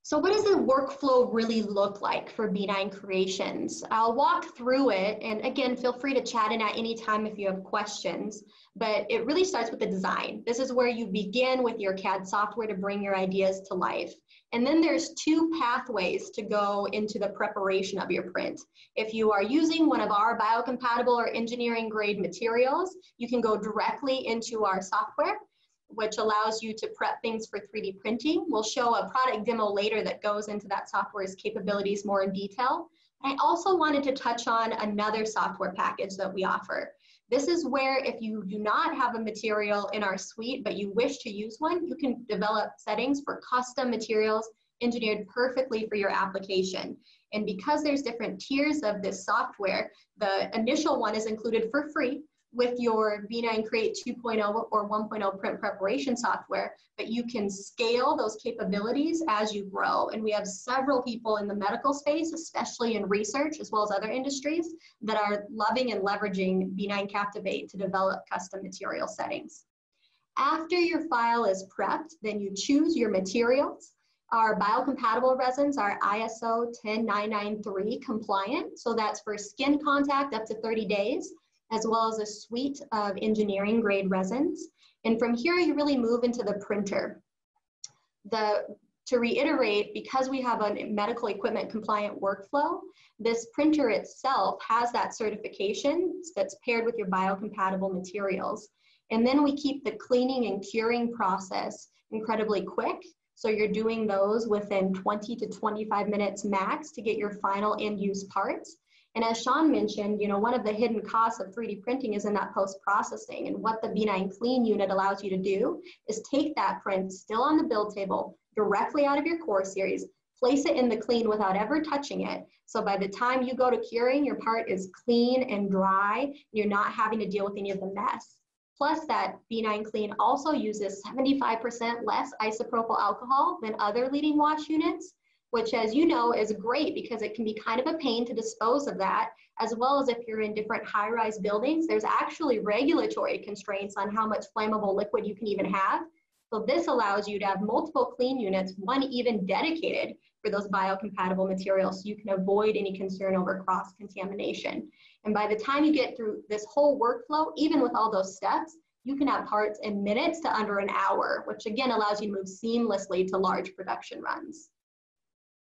So what does the workflow really look like for B9 Creations? I'll walk through it, and again, feel free to chat in at any time if you have questions, but it really starts with the design. This is where you begin with your CAD software to bring your ideas to life. And then there's two pathways to go into the preparation of your print. If you are using one of our biocompatible or engineering grade materials, you can go directly into our software, which allows you to prep things for 3D printing. We'll show a product demo later that goes into that software's capabilities more in detail. I also wanted to touch on another software package that we offer. This is where if you do not have a material in our suite, but you wish to use one, you can develop settings for custom materials engineered perfectly for your application. And because there's different tiers of this software, the initial one is included for free with your B9 Create 2.0 or 1.0 print preparation software, but you can scale those capabilities as you grow. And we have several people in the medical space, especially in research, as well as other industries, that are loving and leveraging B9 Captivate to develop custom material settings. After your file is prepped, then you choose your materials. Our biocompatible resins are ISO 10993 compliant, so that's for skin contact up to 30 days, as well as a suite of engineering grade resins. And from here, you really move into the printer. To reiterate, because we have a medical equipment compliant workflow, this printer itself has that certification that's paired with your biocompatible materials. And then we keep the cleaning and curing process incredibly quick. So you're doing those within 20 to 25 minutes max to get your final end use parts. And as Sean mentioned, one of the hidden costs of 3D printing is in that post-processing. And what the B9 Clean unit allows you to do is take that print still on the build table directly out of your core series, place it in the clean without ever touching it. So by the time you go to curing, your part is clean and dry. You're not having to deal with any of the mess. Plus that B9 Clean also uses 75% less isopropyl alcohol than other leading wash units, which, as you know, is great because it can be kind of a pain to dispose of that, as well as if you're in different high-rise buildings, there's actually regulatory constraints on how much flammable liquid you can even have. So this allows you to have multiple clean units, one even dedicated for those biocompatible materials, so you can avoid any concern over cross-contamination. And by the time you get through this whole workflow, even with all those steps, you can have parts in minutes to under an hour, which again allows you to move seamlessly to large production runs.